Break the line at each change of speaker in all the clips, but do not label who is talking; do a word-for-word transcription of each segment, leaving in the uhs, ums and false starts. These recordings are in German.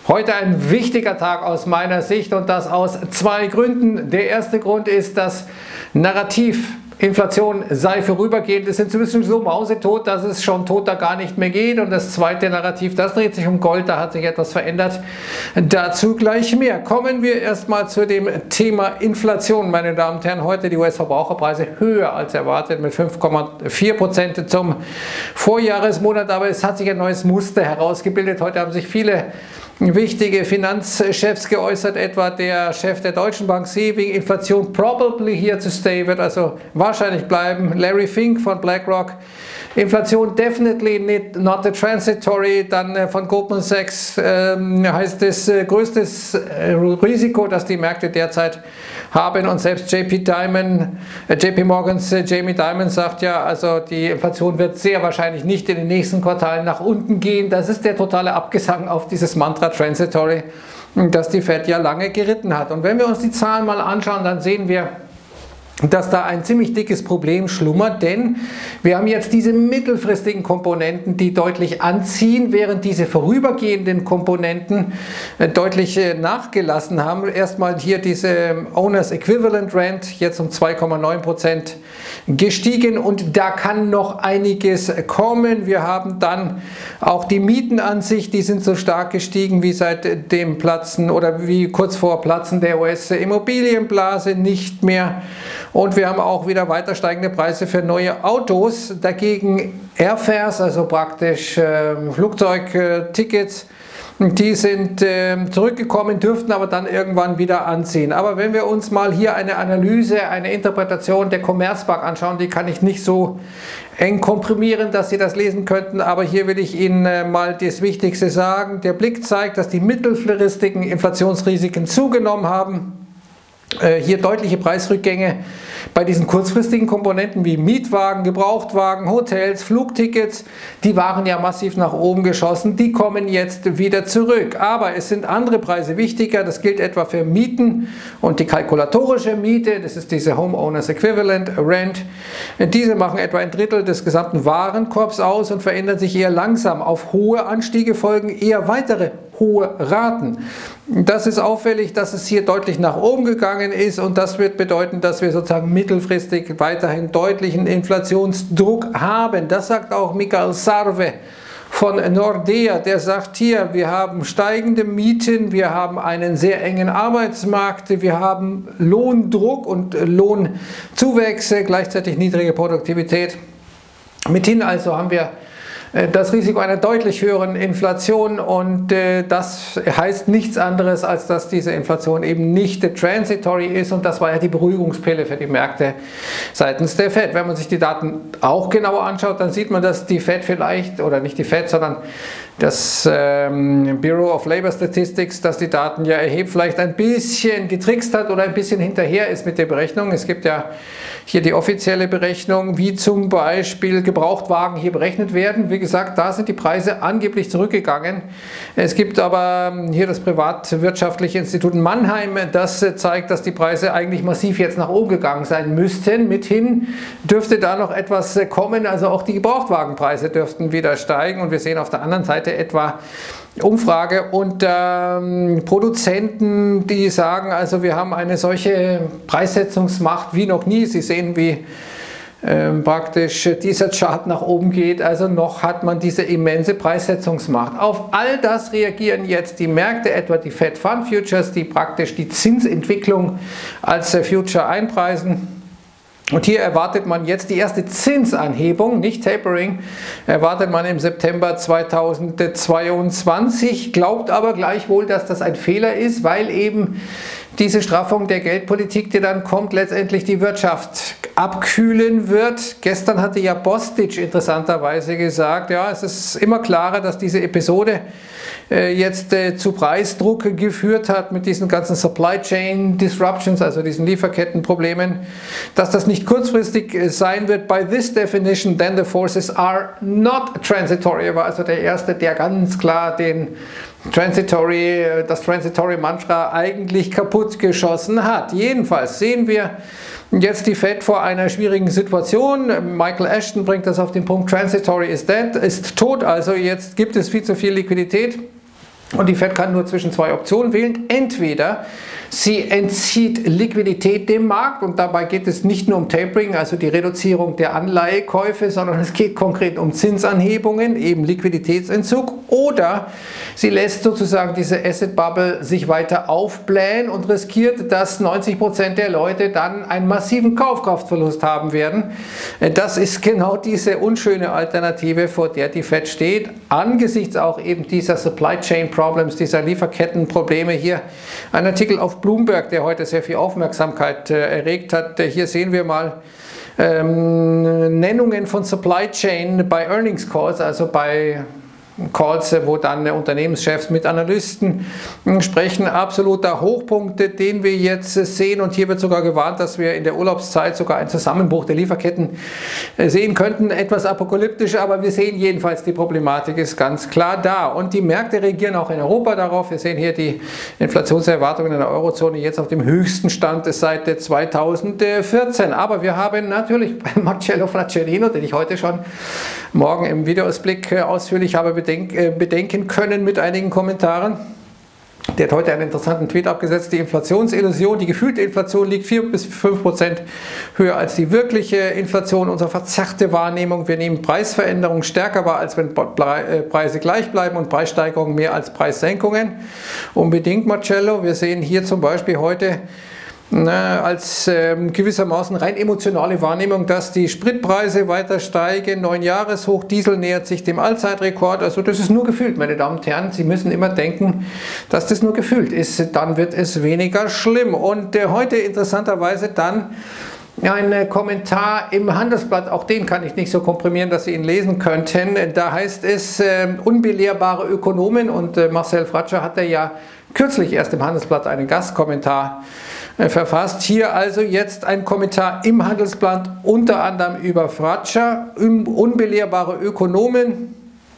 Heute ein wichtiger Tag aus meiner Sicht und das aus zwei Gründen. Der erste Grund ist das Narrativ, Inflation sei vorübergehend, ist inzwischen so mausetot, dass es schon toter gar nicht mehr geht. Und das zweite Narrativ, das dreht sich um Gold, da hat sich etwas verändert. Dazu gleich mehr. Kommen wir erstmal zu dem Thema Inflation, meine Damen und Herren. Heute die U S-Verbraucherpreise höher als erwartet mit fünf Komma vier Prozent zum Vorjahresmonat, aber es hat sich ein neues Muster herausgebildet. Heute haben sich viele wichtige Finanzchefs geäußert, etwa der Chef der Deutschen Bank Saving, Inflation probably here to stay, wird also wahrscheinlich bleiben. Larry Fink von BlackRock, Inflation definitely not a transitory. Dann äh, von Goldman Sachs äh, heißt es äh, größtes äh, Risiko, das die Märkte derzeit haben, und selbst J P Diamond, äh, J P Morgans äh, Jamie Dimon sagt ja, also die Inflation wird sehr wahrscheinlich nicht in den nächsten Quartalen nach unten gehen. Das ist der totale Abgesang auf dieses Mantra transitory, das die Fed ja lange geritten hat. Und wenn wir uns die Zahlen mal anschauen, dann sehen wir, dass da ein ziemlich dickes Problem schlummert, denn wir haben jetzt diese mittelfristigen Komponenten, die deutlich anziehen, während diese vorübergehenden Komponenten deutlich nachgelassen haben. Erstmal hier diese Owners Equivalent Rent, jetzt um zwei Komma neun Prozent gestiegen, und da kann noch einiges kommen. Wir haben dann auch die Mieten an sich, die sind so stark gestiegen wie seit dem Platzen oder wie kurz vor Platzen der U S-Immobilienblase nicht mehr. Und wir haben auch wieder weiter steigende Preise für neue Autos. Dagegen Airfares, also praktisch äh, Flugzeugtickets, die sind äh, zurückgekommen, dürften aber dann irgendwann wieder anziehen. Aber wenn wir uns mal hier eine Analyse, eine Interpretation der Commerzbank anschauen, die kann ich nicht so eng komprimieren, dass Sie das lesen könnten, aber hier will ich Ihnen äh, mal das Wichtigste sagen. Der Blick zeigt, dass die mittelfristigen Inflationsrisiken zugenommen haben. Hier deutliche Preisrückgänge bei diesen kurzfristigen Komponenten wie Mietwagen, Gebrauchtwagen, Hotels, Flugtickets, die waren ja massiv nach oben geschossen, die kommen jetzt wieder zurück. Aber es sind andere Preise wichtiger, das gilt etwa für Mieten und die kalkulatorische Miete, das ist diese Homeowners Equivalent Rent. Diese machen etwa ein Drittel des gesamten Warenkorbs aus und verändern sich eher langsam. Auf hohe Anstiege folgen eher weitere hohe Raten. Das ist auffällig, dass es hier deutlich nach oben gegangen ist, und das wird bedeuten, dass wir sozusagen mittelfristig weiterhin deutlichen Inflationsdruck haben. Das sagt auch Michael Sarve von Nordea, der sagt hier, wir haben steigende Mieten, wir haben einen sehr engen Arbeitsmarkt, wir haben Lohndruck und Lohnzuwächse, gleichzeitig niedrige Produktivität. Mithin also haben wir das Risiko einer deutlich höheren Inflation, und äh, das heißt nichts anderes, als dass diese Inflation eben nicht transitory ist, und das war ja die Beruhigungspille für die Märkte seitens der Fed. Wenn man sich die Daten auch genauer anschaut, dann sieht man, dass die Fed vielleicht, oder nicht die Fed, sondern das ähm, Bureau of Labor Statistics, das die Daten ja erhebt, vielleicht ein bisschen getrickst hat oder ein bisschen hinterher ist mit der Berechnung. Es gibt ja hier die offizielle Berechnung, wie zum Beispiel Gebrauchtwagen hier berechnet werden. Wie gesagt, da sind die Preise angeblich zurückgegangen. Es gibt aber hier das privatwirtschaftliche Institut Mannheim, das zeigt, dass die Preise eigentlich massiv jetzt nach oben gegangen sein müssten. Mithin dürfte da noch etwas kommen, also auch die Gebrauchtwagenpreise dürften wieder steigen, und wir sehen auf der anderen Seite etwa Umfrage und ähm, Produzenten, die sagen, also wir haben eine solche Preissetzungsmacht wie noch nie. Sie sehen, wie ähm, praktisch dieser Chart nach oben geht, also noch hat man diese immense Preissetzungsmacht. Auf all das reagieren jetzt die Märkte, etwa die Fed Fund Futures, die praktisch die Zinsentwicklung als Future einpreisen. Und hier erwartet man jetzt die erste Zinsanhebung, nicht Tapering, erwartet man im September zweitausendzweiundzwanzig, glaubt aber gleichwohl, dass das ein Fehler ist, weil eben diese Straffung der Geldpolitik, die dann kommt, letztendlich die Wirtschaft abkühlen wird. Gestern hatte ja Bostic interessanterweise gesagt, ja, es ist immer klarer, dass diese Episode äh, jetzt äh, zu Preisdruck geführt hat mit diesen ganzen Supply Chain Disruptions, also diesen Lieferkettenproblemen, dass das nicht kurzfristig äh, sein wird. By this definition, then the forces are not transitory. Er war also der Erste, der ganz klar den Transitory, das Transitory Mantra eigentlich kaputt geschossen hat. Jedenfalls sehen wir jetzt die Fed vor einer schwierigen Situation. Michael Ashton bringt das auf den Punkt, Transitory is dead, ist tot, also jetzt gibt es viel zu viel Liquidität. Und die Fed kann nur zwischen zwei Optionen wählen. Entweder sie entzieht Liquidität dem Markt und dabei geht es nicht nur um Tapering, also die Reduzierung der Anleihekäufe, sondern es geht konkret um Zinsanhebungen, eben Liquiditätsentzug. Oder sie lässt sozusagen diese Asset Bubble sich weiter aufblähen und riskiert, dass neunzig Prozent der Leute dann einen massiven Kaufkraftverlust haben werden. Das ist genau diese unschöne Alternative, vor der die Fed steht, angesichts auch eben dieser Supply Chain Problems, dieser Lieferkettenprobleme. Hier ein Artikel auf Bloomberg, der heute sehr viel Aufmerksamkeit äh, erregt hat. Hier sehen wir mal ähm, Nennungen von Supply Chain bei Earnings Calls, also bei Calls, wo dann Unternehmenschefs mit Analysten sprechen. Absoluter Hochpunkt, den wir jetzt sehen, und hier wird sogar gewarnt, dass wir in der Urlaubszeit sogar einen Zusammenbruch der Lieferketten sehen könnten. Etwas apokalyptisch, aber wir sehen jedenfalls, die Problematik ist ganz klar da und die Märkte reagieren auch in Europa darauf. Wir sehen hier die Inflationserwartungen in der Eurozone jetzt auf dem höchsten Stand seit zweitausendvierzehn. Aber wir haben natürlich bei Marcello Fraccherino, den ich heute schon morgen im Videoausblick ausführlich habe bedenken können mit einigen Kommentaren. Der hat heute einen interessanten Tweet abgesetzt. Die Inflationsillusion, die gefühlte Inflation liegt vier bis fünf Prozent höher als die wirkliche Inflation. Unsere verzerrte Wahrnehmung, wir nehmen Preisveränderungen stärker wahr, als wenn Preise gleich bleiben und Preissteigerungen mehr als Preissenkungen. Unbedingt, Marcello. Wir sehen hier zum Beispiel heute Na, als ähm, gewissermaßen rein emotionale Wahrnehmung, dass die Spritpreise weiter steigen, Neunjahreshoch, Diesel nähert sich dem Allzeitrekord, also das ist nur gefühlt, meine Damen und Herren, Sie müssen immer denken, dass das nur gefühlt ist, dann wird es weniger schlimm. Und äh, heute interessanterweise dann ein Kommentar im Handelsblatt, auch den kann ich nicht so komprimieren, dass Sie ihn lesen könnten. Da heißt es, äh, unbelehrbare Ökonomen, und äh, Marcel Fratscher hatte ja kürzlich erst im Handelsblatt einen Gastkommentar äh, verfasst. Hier also jetzt ein Kommentar im Handelsblatt, unter anderem über Fratscher, unbelehrbare Ökonomen.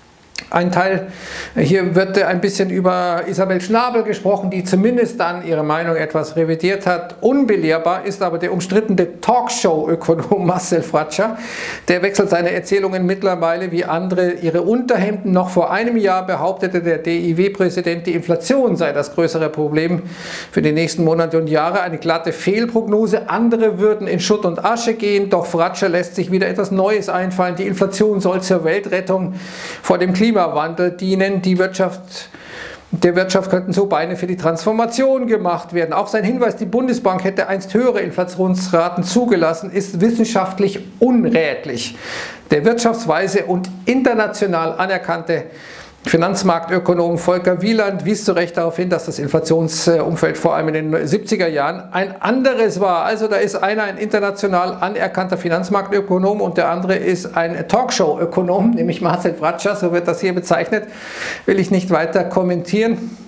Ein Teil, hier wird ein bisschen über Isabel Schnabel gesprochen, die zumindest dann ihre Meinung etwas revidiert hat. Unbelehrbar ist aber der umstrittene Talkshow-Ökonom Marcel Fratscher. Der wechselt seine Erzählungen mittlerweile wie andere ihre Unterhemden. Noch vor einem Jahr behauptete der D I W-Präsident, die Inflation sei das größere Problem für die nächsten Monate und Jahre. Eine glatte Fehlprognose. Andere würden in Schutt und Asche gehen. Doch Fratscher lässt sich wieder etwas Neues einfallen. Die Inflation soll zur Weltrettung vor dem Klimawandel dienen. Die Wirtschaft, der Wirtschaft könnten so Beine für die Transformation gemacht werden. Auch sein Hinweis, die Bundesbank hätte einst höhere Inflationsraten zugelassen, ist wissenschaftlich unrätlich. Der wirtschaftsweise und international anerkannte Finanzmarktökonom Volker Wieland wies zu Recht darauf hin, dass das Inflationsumfeld vor allem in den siebziger Jahren ein anderes war. Also da ist einer ein international anerkannter Finanzmarktökonom und der andere ist ein Talkshow-Ökonom, nämlich Marcel Fratscher, so wird das hier bezeichnet, will ich nicht weiter kommentieren.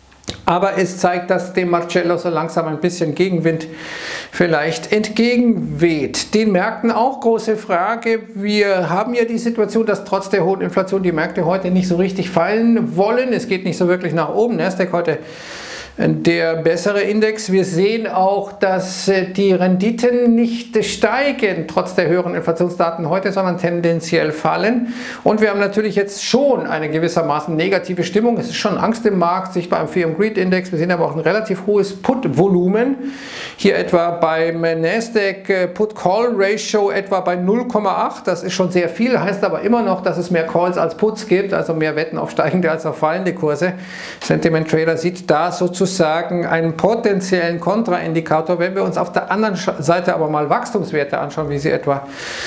Aber es zeigt, dass dem Marcello so langsam ein bisschen Gegenwind vielleicht entgegenweht. Den Märkten auch große Frage. Wir haben ja die Situation, dass trotz der hohen Inflation die Märkte heute nicht so richtig fallen wollen. Es geht nicht so wirklich nach oben. Nasdaq heute der bessere Index. Wir sehen auch, dass die Renditen nicht steigen, trotz der höheren Inflationsdaten heute, sondern tendenziell fallen. Und wir haben natürlich jetzt schon eine gewissermaßen negative Stimmung. Es ist schon Angst im Markt, sichtbar im Fear and Greed Index. Wir sehen aber auch ein relativ hohes Put-Volumen. Hier etwa beim Nasdaq Put-Call-Ratio etwa bei null Komma acht. Das ist schon sehr viel, heißt aber immer noch, dass es mehr Calls als Puts gibt, also mehr Wetten auf steigende als auf fallende Kurse. Sentiment Trader sieht da sozusagen sozusagen einen potenziellen Kontraindikator. Wenn wir uns auf der anderen Seite aber mal Wachstumswerte anschauen, wie sie etwa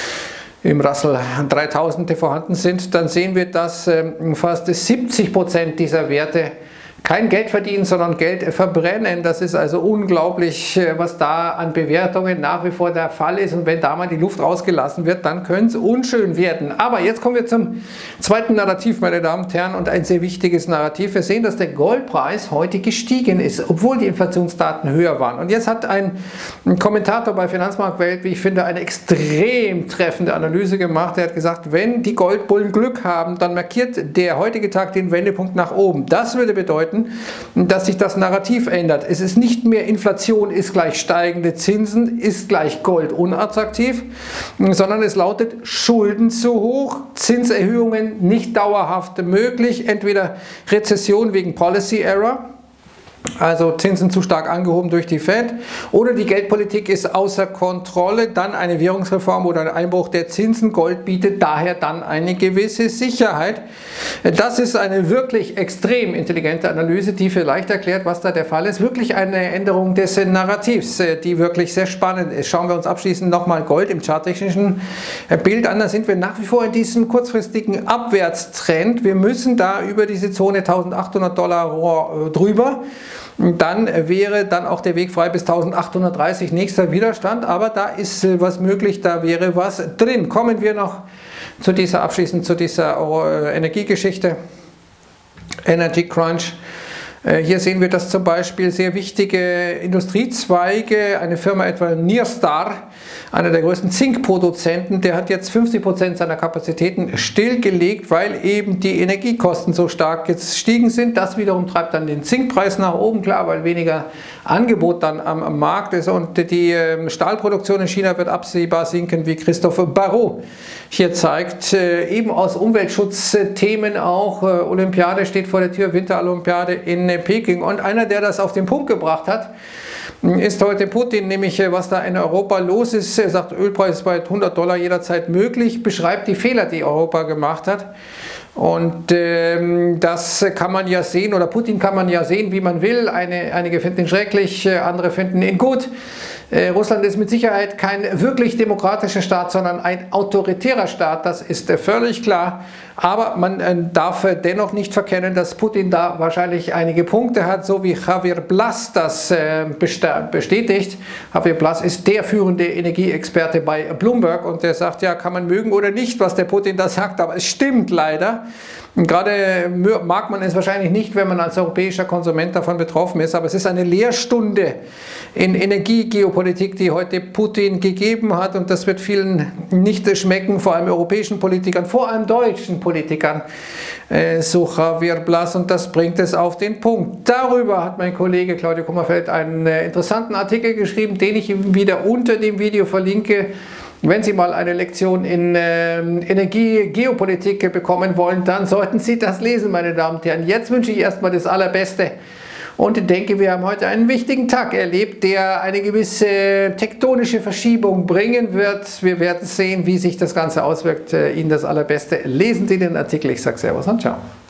im Russell dreitausend vorhanden sind, dann sehen wir, dass fast siebzig Prozent dieser Werte kein Geld verdienen, sondern Geld verbrennen. Das ist also unglaublich, was da an Bewertungen nach wie vor der Fall ist. Und wenn da mal die Luft rausgelassen wird, dann könnte es unschön werden. Aber jetzt kommen wir zum zweiten Narrativ, meine Damen und Herren, und ein sehr wichtiges Narrativ. Wir sehen, dass der Goldpreis heute gestiegen ist, obwohl die Inflationsdaten höher waren. Und jetzt hat ein Kommentator bei Finanzmarktwelt, wie ich finde, eine extrem treffende Analyse gemacht. Er hat gesagt, wenn die Goldbullen Glück haben, dann markiert der heutige Tag den Wendepunkt nach oben. Das würde bedeuten, andeuten, dass sich das Narrativ ändert. Es ist nicht mehr Inflation ist gleich steigende Zinsen, ist gleich Gold unattraktiv, sondern es lautet Schulden zu hoch, Zinserhöhungen nicht dauerhaft möglich, entweder Rezession wegen Policy Error, also Zinsen zu stark angehoben durch die Fed, oder die Geldpolitik ist außer Kontrolle, dann eine Währungsreform oder ein Einbruch der Zinsen. Gold bietet daher dann eine gewisse Sicherheit. Das ist eine wirklich extrem intelligente Analyse, die vielleicht erklärt, was da der Fall ist. Wirklich eine Änderung des Narrativs, die wirklich sehr spannend ist. Schauen wir uns abschließend nochmal Gold im charttechnischen Bild an. Da sind wir nach wie vor in diesem kurzfristigen Abwärtstrend. Wir müssen da über diese Zone eintausendachthundert Dollar drüber. Dann wäre dann auch der Weg frei bis eintausendachthundertdreißig nächster Widerstand, aber da ist was möglich, da wäre was drin. Kommen wir noch zu dieser abschließend zu dieser Energiegeschichte, Energy Crunch. Hier sehen wir, dass zum Beispiel sehr wichtige Industriezweige, eine Firma etwa Nyrstar, einer der größten Zinkproduzenten, der hat jetzt fünfzig Prozent seiner Kapazitäten stillgelegt, weil eben die Energiekosten so stark gestiegen sind. Das wiederum treibt dann den Zinkpreis nach oben, klar, weil weniger Angebot dann am, am Markt ist. Und die Stahlproduktion in China wird absehbar sinken, wie Christophe Barrot hier zeigt. Eben aus Umweltschutzthemen auch. Olympiade steht vor der Tür, Winterolympiade in Peking. Und einer, der das auf den Punkt gebracht hat, ist heute Putin, nämlich was da in Europa los ist. Er sagt, Ölpreis bei hundert Dollar jederzeit möglich, beschreibt die Fehler, die Europa gemacht hat. Und ähm, das kann man ja sehen, oder Putin kann man ja sehen, wie man will. Eine, einige finden ihn schrecklich, andere finden ihn gut. Äh, Russland ist mit Sicherheit kein wirklich demokratischer Staat, sondern ein autoritärer Staat, das ist äh, völlig klar. Aber man äh, darf äh, dennoch nicht verkennen, dass Putin da wahrscheinlich einige Punkte hat, so wie Javier Blas das äh, bestätigt. Javier Blas ist der führende Energieexperte bei Bloomberg und der sagt, ja, kann man mögen oder nicht, was der Putin da sagt, aber es stimmt leider. Gerade mag man es wahrscheinlich nicht, wenn man als europäischer Konsument davon betroffen ist, aber es ist eine Lehrstunde in Energiegeopolitik, die heute Putin gegeben hat, und das wird vielen nicht schmecken, vor allem europäischen Politikern, vor allem deutschen Politikern, äh, so Javier Blas, und das bringt es auf den Punkt. Darüber hat mein Kollege Claudio Kummerfeld einen äh, interessanten Artikel geschrieben, den ich ihm wieder unter dem Video verlinke. Wenn Sie mal eine Lektion in äh, Energie-Geopolitik bekommen wollen, dann sollten Sie das lesen, meine Damen und Herren. Jetzt wünsche ich erstmal das Allerbeste und denke, wir haben heute einen wichtigen Tag erlebt, der eine gewisse tektonische Verschiebung bringen wird. Wir werden sehen, wie sich das Ganze auswirkt. Ihnen das Allerbeste. Lesen Sie den Artikel. Ich sage Servus und Ciao.